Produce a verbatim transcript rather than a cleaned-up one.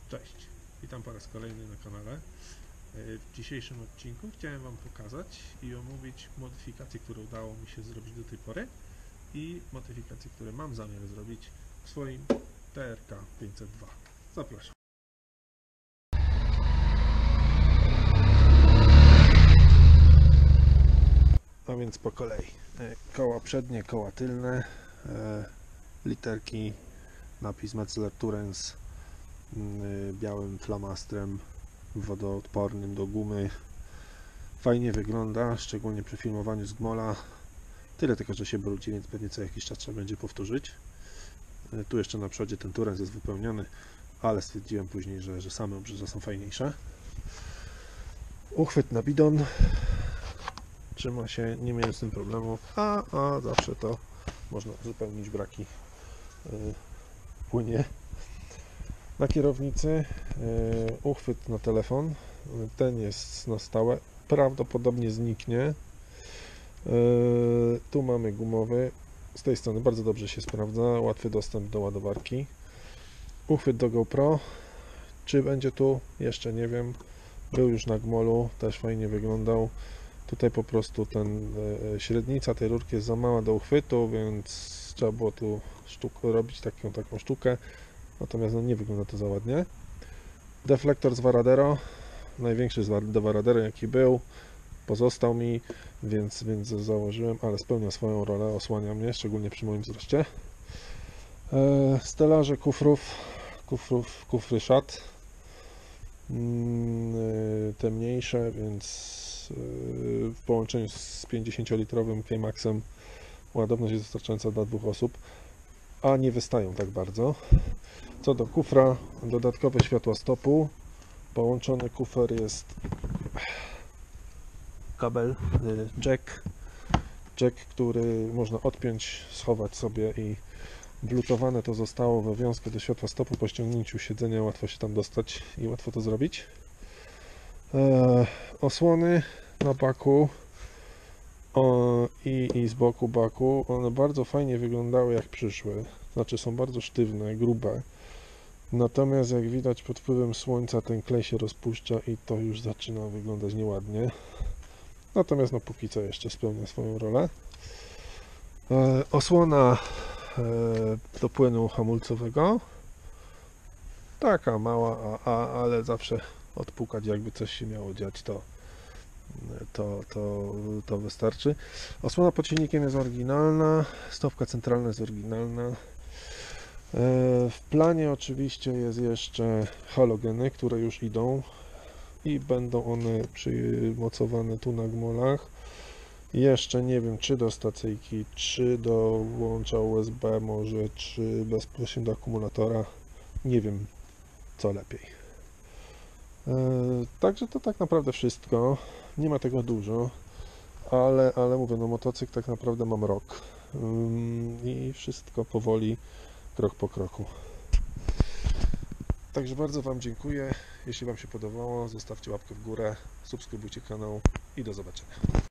Cześć, witam po raz kolejny na kanale. W dzisiejszym odcinku chciałem Wam pokazać i omówić modyfikacje, które udało mi się zrobić do tej pory i modyfikacje, które mam zamiar zrobić w swoim T R K pięćset dwa. Zapraszam. A więc po kolei. Koła przednie, koła tylne, literki, napis Metzeler Tourens białym flamastrem wodoodpornym do gumy. Fajnie wygląda, szczególnie przy filmowaniu z gmola. Tyle tylko, że się brudzi, więc pewnie co jakiś czas trzeba będzie powtórzyć. Tu jeszcze na przodzie ten Tourens jest wypełniony, ale stwierdziłem później, że, że same obrzeża są fajniejsze. Uchwyt na bidon trzyma się, nie miałem z tym problemu, a, a zawsze to można uzupełnić braki yy, płynie. Na kierownicy yy, uchwyt na telefon, ten jest na stałe, prawdopodobnie zniknie. Yy, tu mamy gumowy, z tej strony bardzo dobrze się sprawdza, łatwy dostęp do ładowarki. Uchwyt do GoPro, czy będzie tu? Jeszcze nie wiem, był już na gmolu, też fajnie wyglądał. Tutaj po prostu ten yy, średnica tej rurki jest za mała do uchwytu, więc trzeba było tu sztuk, robić taką, taką sztukę. Natomiast no, nie wygląda to za ładnie. Deflektor z Varadero, największy z Varadero jaki był, pozostał mi, więc, więc założyłem, ale spełnia swoją rolę, osłania mnie, szczególnie przy moim wzroście. E, stelaże kufrów, kufrów, kufry szat, mm, te mniejsze, więc e, w połączeniu z pięćdziesięciolitrowym K-Maxem ładowność jest wystarczająca dla dwóch osób, a nie wystają tak bardzo. Co do kufra, dodatkowe światła stopu, połączony kufer jest kabel jack, jack, który można odpiąć, schować sobie i blutowane to zostało we wiązkę do światła stopu. Po ściągnięciu siedzenia łatwo się tam dostać i łatwo to zrobić. Eee, osłony na baku o, i, i z boku baku, one bardzo fajnie wyglądały jak przyszły, znaczy są bardzo sztywne, grube. Natomiast jak widać pod wpływem słońca ten klej się rozpuszcza i to już zaczyna wyglądać nieładnie. Natomiast no póki co jeszcze spełnia swoją rolę. E, osłona e, do płynu hamulcowego. Taka mała, a, a, ale zawsze odpukać jakby coś się miało dziać, to, to, to, to wystarczy. Osłona pod silnikiem jest oryginalna, stopka centralna jest oryginalna. W planie oczywiście jest jeszcze halogeny, które już idą i będą one przymocowane tu na gmolach. Jeszcze nie wiem, czy do stacyjki, czy do łącza U S B może, czy bezpośrednio do akumulatora. Nie wiem, co lepiej. Także to tak naprawdę wszystko. Nie ma tego dużo, ale, ale mówię, no motocykl tak naprawdę mam rok i wszystko powoli, krok po kroku. Także bardzo Wam dziękuję. Jeśli Wam się podobało, zostawcie łapkę w górę, subskrybujcie kanał i do zobaczenia.